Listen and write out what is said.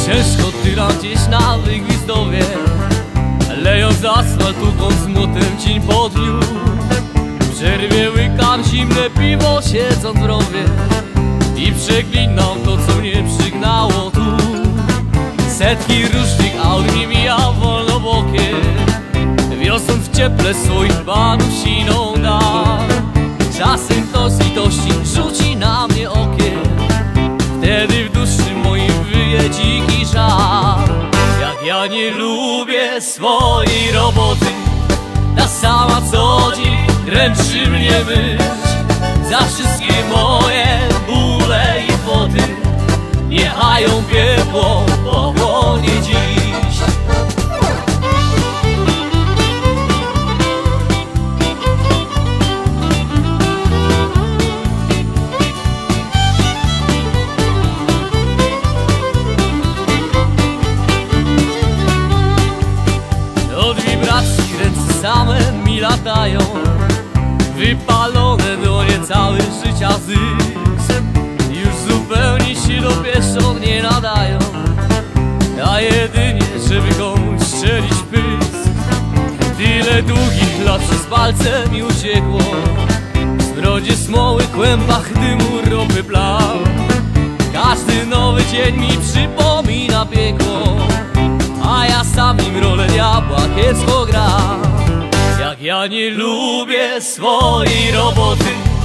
Ciężko tyram gdzieś na Wygwizdowie, lejąc z asfaltu z młotem dzień po dniu. W przerwie łykam zimne piwo, siedząc w rowie i przeklinam to, co mnie przygnało tu. Setki różnych aut mi mija wolno bokiem, wiosąc w cieple swoich panów siną dar. Czasem ktoś z litości rzuci na mnie okiem, wtedy w duszy moim wyje dziki żal. Jak ja nie lubię swojej roboty, ta sama co dzień dręczy mnie myśl. Za wszystkie moje bóle i poty niechają piekło pochłonie dziś. Od wibracji ręce same mi latają, wypalone do niecałych życia zysk. Już zupełnie się do pieszczot nie nadają, a jedynie żeby komuś strzelić pysk. Tyle długich lat przez palce mi uciekło, w smrodzie smoły, kłębach dymu, ropy plan. Każdy nowy dzień mi przypomina piekło, a ja sam im rolę diabła kiepsko gram. Jak ja nie lubię swojej roboty,